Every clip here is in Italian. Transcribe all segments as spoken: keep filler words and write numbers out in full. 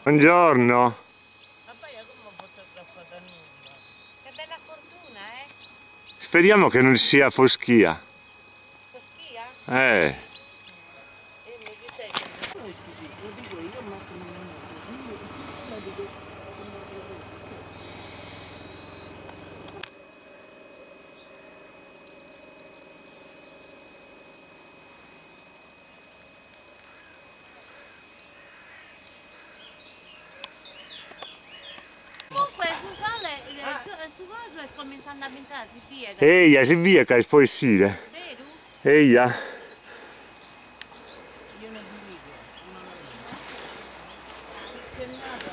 Buongiorno. Ma poi come fotografo da nulla? Che bella fortuna, eh? Speriamo che non sia foschia. Foschia? Eh. E mi dice che non è scusi, lo dico io, ma lo dico. Comunque su sole, su, su coso è cominciando a entrare, si piega. Eia, si via che può essere. Vero? Eia. Io ne divido, non lo vedo. Che nada,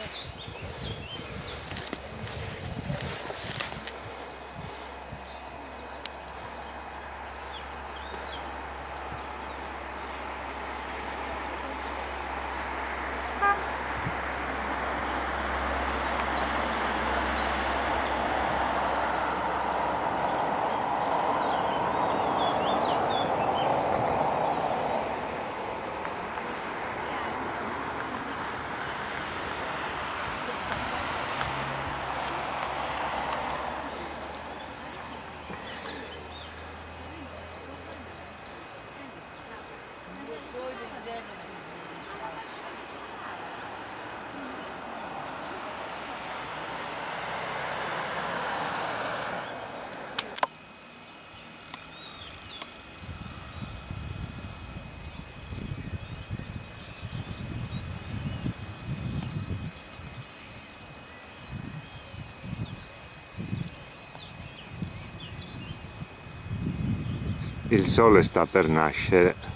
Il sole sta per nascere.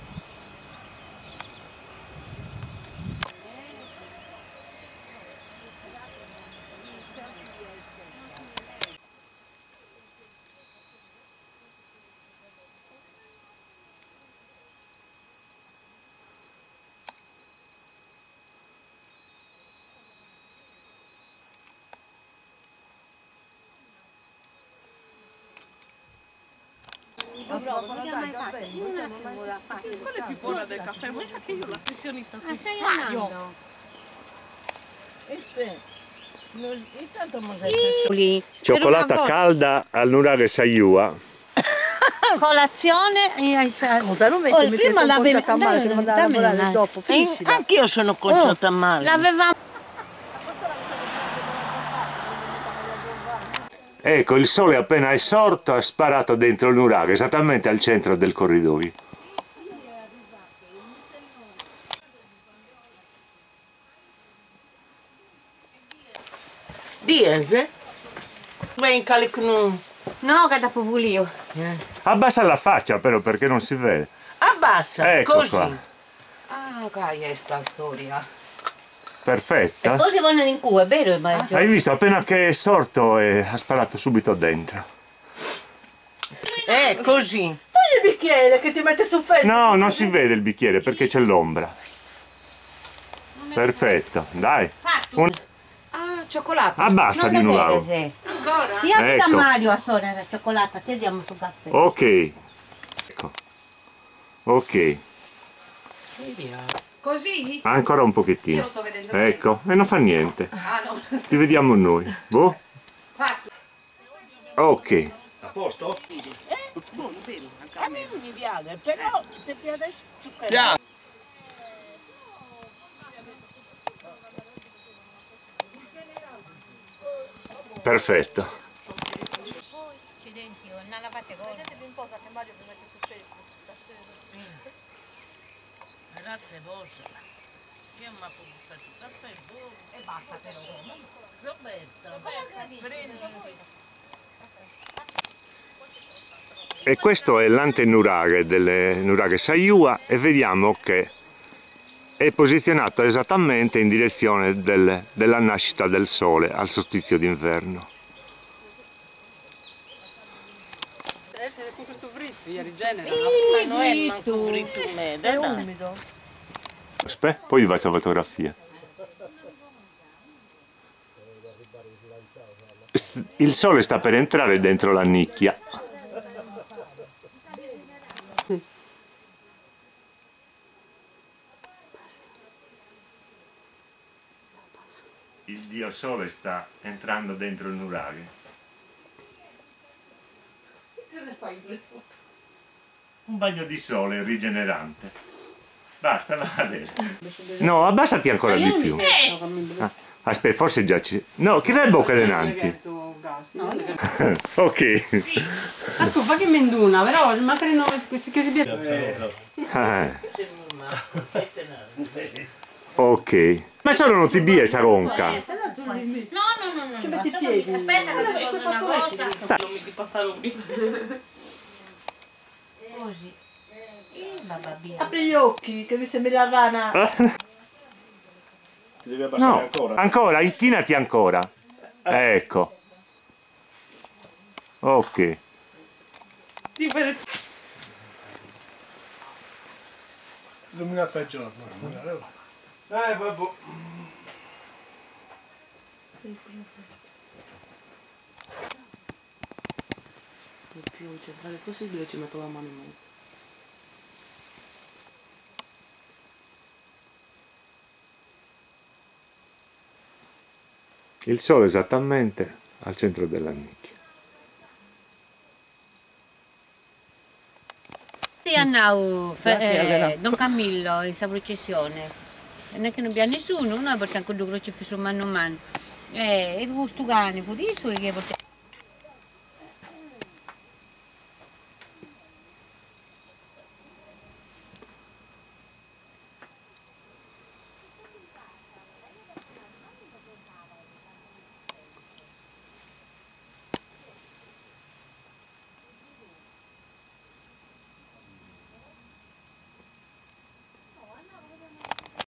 Io provo, non l'ha mai fatto. Io un attimo l'ha fatto. quella è più buona del caffè, ma sa che io la sessionista qui. Ah, stai andando? Este, non, intanto mi Lì. Cioccolata calda al nuraghe Saiua. Colazione e Scusa, non oh, metti prima la l'avevi conciata a male, che devo andare a lavorare dopo, finiscila. Anch'io sono conciata male. l'avevamo. Ecco, il sole appena è sorto ha sparato dentro il nuraghe, esattamente al centro del corridoio. Diese? Beh, in calico. No, che dopo pulio. Abbassa la faccia però perché non si vede. Abbassa, Ecco così. qua. Ah, che è sta storia. Perfetta. E poi si vanno in culo, è vero? Immagino. Hai visto? Appena che è sorto e ha sparato subito dentro. Eh, così. Togli il bicchiere che ti mette su Facebook. No, non si vede il bicchiere perché c'è l'ombra. Perfetto, dai. Un... Ah, cioccolato. Abbassa Non di è vero, nuovo. sì. Ancora? Io da Ecco. Mario a sola la cioccolata, ti diamo sul caffè. Ok. Ecco. Ok. Così? Ancora un pochettino. Io lo sto vedendo Ecco, e non fa niente. Ah, no. Ti vediamo noi. Boh. Fatto. Ok. A posto? A me non mi piace, però ti piace zucchero. Perfetto. Poi, accidenti, non lavate cosa. Vedete un po' che Mario mi mette su Facebook. Grazie vostra. Io mi ho buttato il caffè buono. E basta però. Roberta, prendi. E questo è l'antenuraghe delle nuraghe Saiua e vediamo che è posizionato esattamente in direzione del, della nascita del sole al solstizio d'inverno. Deve essere con questo fritto, gli rigenera. Ma non è manco fritto me, dai. Umido. Aspetta, poi ti faccio fotografia. S- Il sole sta per entrare dentro la nicchia. il sole sta entrando dentro il nuraghe. Un bagno di sole rigenerante. Basta, va a vedere. No, abbassati ancora di più. Ah, aspetta, forse già ci... No, che è bocca denanti? Ok. Ascolta, che menduna, però magari non che si piace. Ah. Ok. Ma sono venuti via esa ronca. No, no, no, no. Ci metti i piedi. Aspetta che ti dico una cosa. Non mi pantaloni. Così. Eh, babà mia. Apri gli occhi, che mi sembri la rana. Ti devi abbassare No, ancora? ancora, inchinati ancora. Ecco. Ok. Illuminata il giorno. Eh, vabbè. Il più centrale possibile ci metto la mano in mezzo. Il sole esattamente al centro della nicchia. Hanno eh, Don Camillo in sa processione. Non è che non abbiamo nessuno, noi portiamo con due crocifissi mano a mano. Eh, e questo cane fu di suo che porta.